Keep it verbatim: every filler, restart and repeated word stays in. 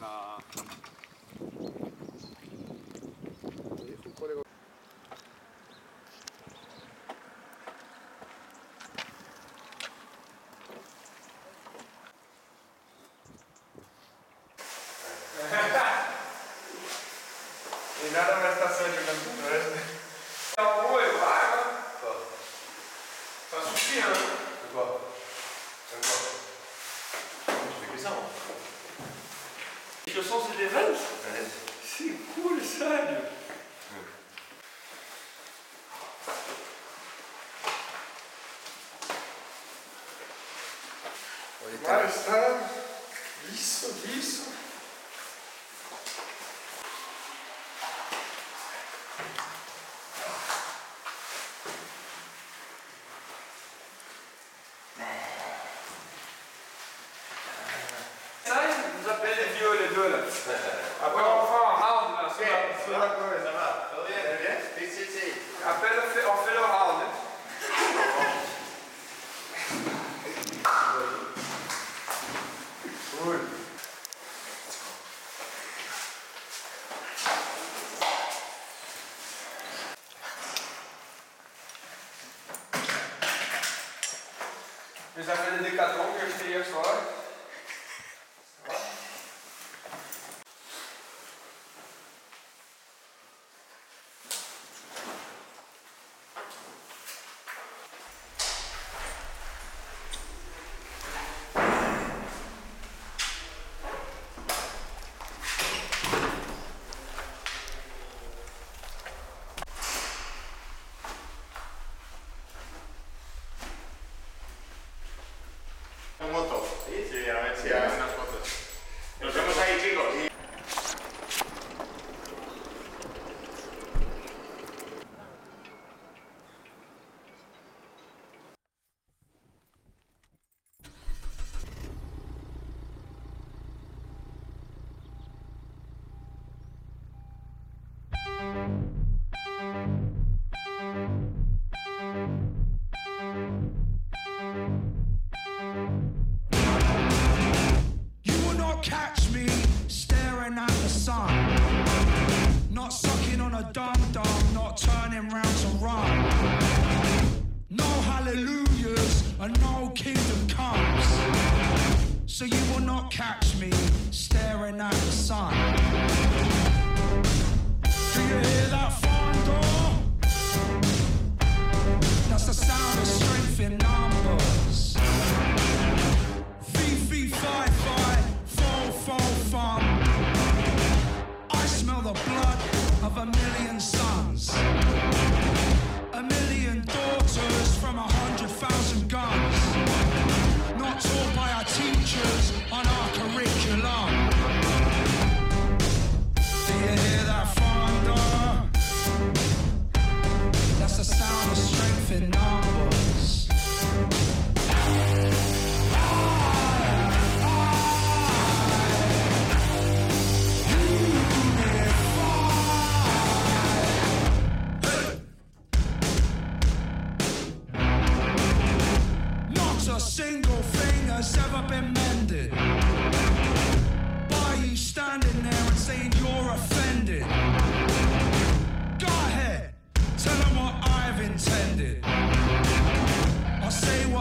か。これが E nada mais está só jogando com nós, né? É um olho, água. Tá suficiente. Agora. Agora. Je fais que ça, moi. Les chaussons, c'est des Vans? Allez. C'est cool, ça. Agora está isso, isso. Ça, ils nous appellent les vieux, les deux là. Après, on fait un round là. Ok, sur la corde. ça va. Tout bien, tout bien. Si, si, si. Après, on fait, on fait le round. Cool. Les appels des Décathlon que j'ai acheté hier soir. Un montón. Sí, sí, a ver si hay unas fotos. Nos vemos ahí, chicos. Catch me staring at the sun, not sucking on a dum-dum, not turning round to run. No hallelujahs and no kingdom comes, so you will not catch me staring at the sun. Do you hear that thunder? That's the sound of strength in numbers. V five five Faux fun. I smell the blood of a million sons, a million daughters from a hundred thousand guns, not taught by our teachers on our curriculum. Do you hear that thunder? That's the sound of strength in numbers. A single thing has ever been mended by you standing there and saying you're offended. Go ahead, tell them what I've intended. I'll say what